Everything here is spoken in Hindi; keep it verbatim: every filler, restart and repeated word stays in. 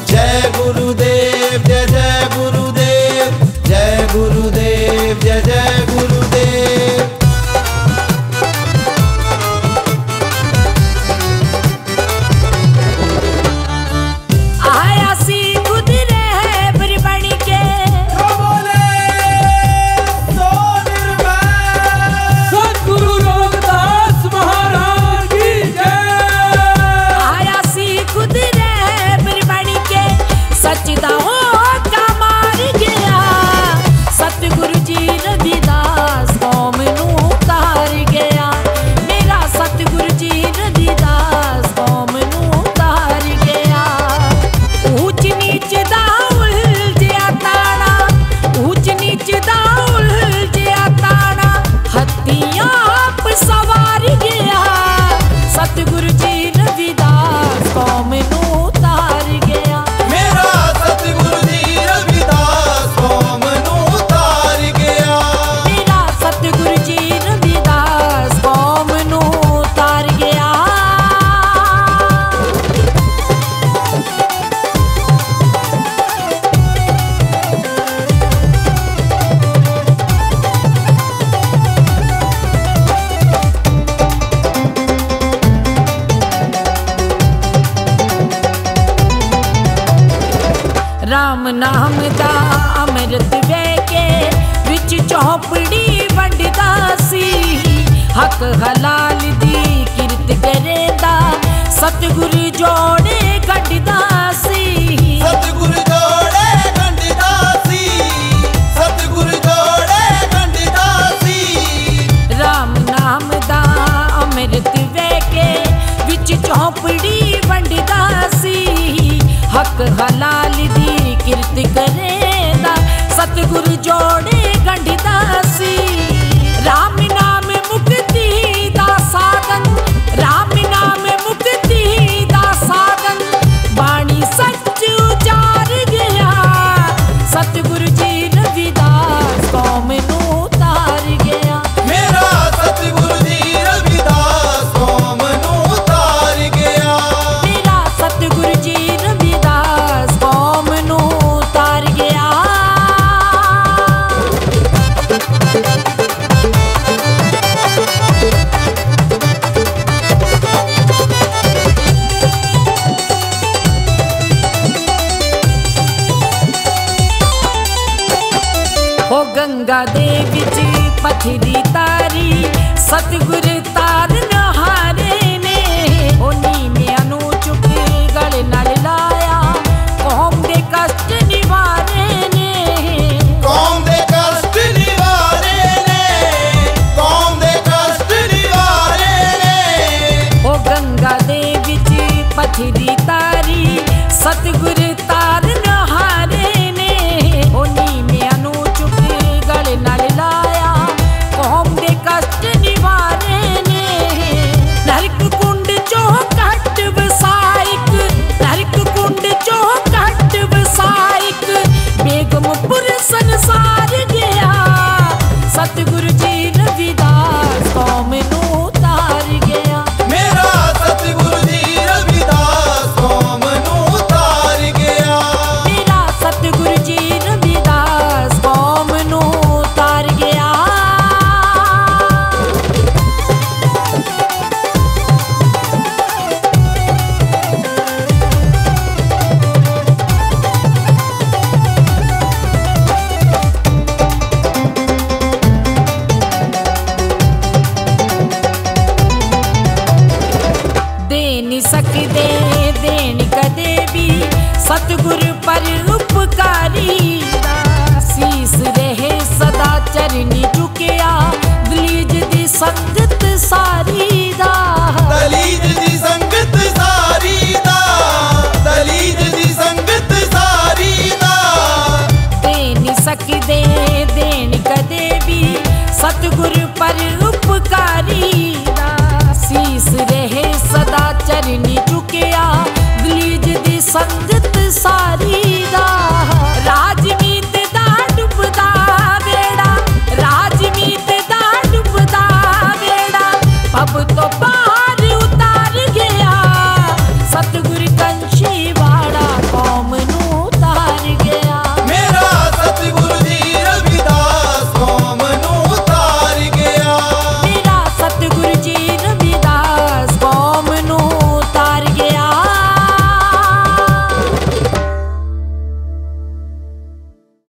जय गुरुदेव जय जय गुरुदेव, जय गुरुदेव जय जय गुरुदेव। आया सी खुद रहे बन के, सतगुरु रविदास महाराज की जय। आया सी खुद रहे बन के, सचदा होका मार गया। सतगुरु जी रविदास कौम नू तार गया। मेरा सतगुरु जी रविदास कौम नू तार गया। ऊंच नीच दा उलझिया ताना, ऊंच नीच दा उलझिया ताना, हत्तियां आप सवार गया। सतगुरु जी रविदास कौम नू तार गया। मेरा सतगुरु जी रविदास कौम नू तार गया। मेरा सतगुरु जी रविदास कौम नू तार गया। राम नाम दा अमृत वेके, विच चौपड़ी वंडदा सी। हक हलाल दी किरत करेंदा, सतगुरु जोड़े गढ़दा सी। सतगुरु जोड़े गंढदा सी, सतगुरु जोड़े गंढदा सी। राम नाम दा अमृत वेके, विच चौपड़ी वंडदा सी। हक हलाल दी किरत करेंदा, सतगुरु जोड़े गंढदा सी। राम नाम मुक्ति दा साधन, राम नाम मुक्ति दा साधन, बाणी सच उचार गया। सतगुरु जी रविदास कौम नू तार गया। मेरा सतगुरु जी रविदास कौम नू तार गया। मेरा सतगुरु जी रविदास कौम नू तार गया। हो गंगा दे विच पथरी तारी, सतगुरु तार नहारे ने। ओ नीमिया नू चुक गल नाल लाया, कौम दे कष्ट निवारे ने। कौम दे कष्ट निवारे ने, कौम दे कष्ट निवारे ने। ओ गंगा दे विच पथरी तारी, सतगुरु तार नहारे ने। ओ नीमिया नू चुक गल नाल लाया, कौम दे कष्ट निवारे ने। नरक कुंड चो कट वसाइक, नरक कुंड चो कट वसाइक, बेगमपुर संसार गया। सतगुरु जी रविदास कौम नू तार गया। मेरा सतगुरु जी रविदास कौम नू तार गया। मेरा सतगुरु जी रविदास कौम नू तार गया। दे नहीं सकदे देन कदे भी, सतगुरु पर उपकारी दा। सीस रहे सदा चरनी झुकिया, दलीज दी संगत सारी